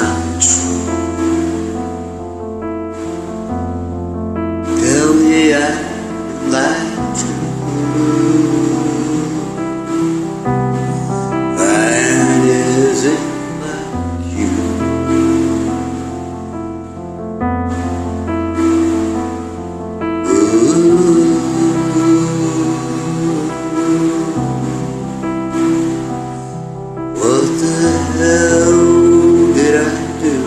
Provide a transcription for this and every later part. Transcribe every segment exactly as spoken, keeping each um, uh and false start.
not true. Tell me I'd like to. And is it like you? Ooh. What the hell did I do?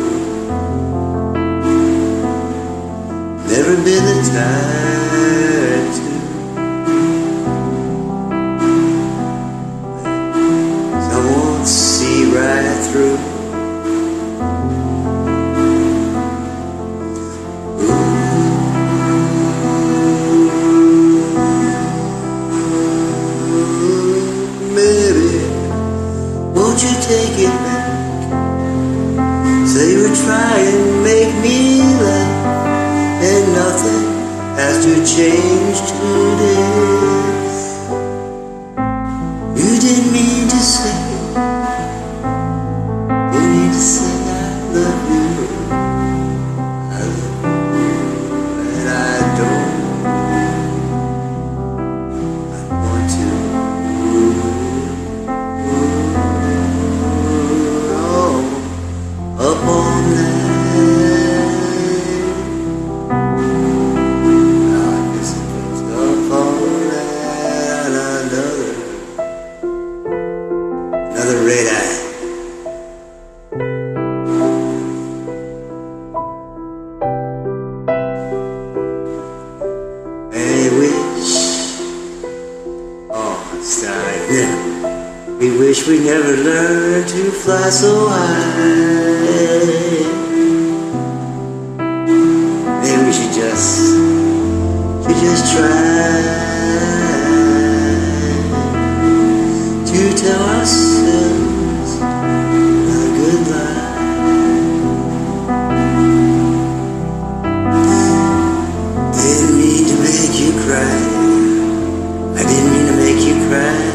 Never been the type to. Someone see right through. Won't you take it back? Say you were trying to make me laugh, and nothing has to change today. You didn't mean to say, didn't mean to say I love you. I love you, and I don't. I want to. Up all night, I guess it was up all night. Another, another red eye. And we wish, oh, it's time now. We wish we never learned to fly so high. Maybe we should just, should just try to tell ourselves a good lie. Didn't mean to make you cry. I didn't mean to make you cry.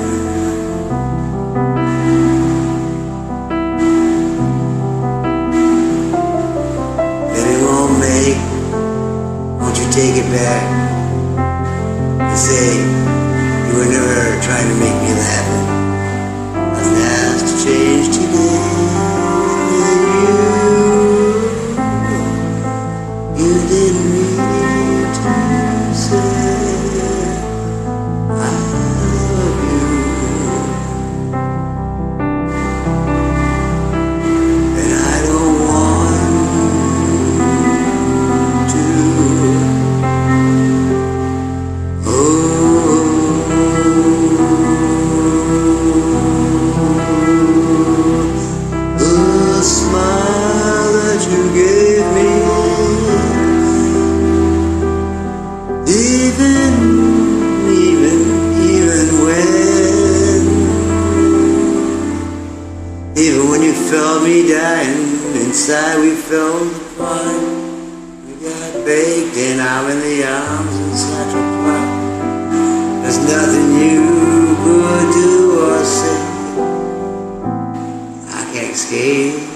Won't you take it back and say you were never trying to make me laugh? Nothing has to change today. You, you didn't mean to say I love you, and I don't want. Even, even, even when, even when you felt me dying, inside we fell apart. We got baked and I'm in the arms of Central Park. There's nothing you could do or say I can't escape.